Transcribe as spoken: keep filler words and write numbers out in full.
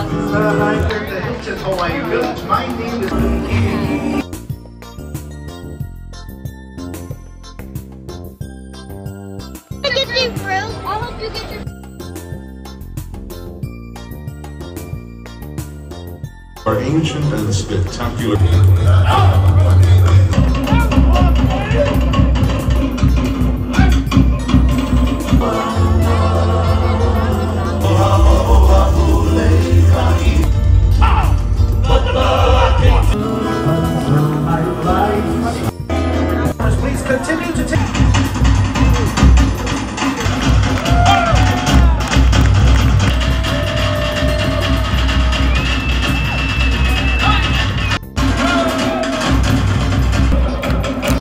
Hi, here at the Hilton Hawaiian Village. My name is... Get you fruit. I'll help you get your Are ancient and spectacular. Please continue to take...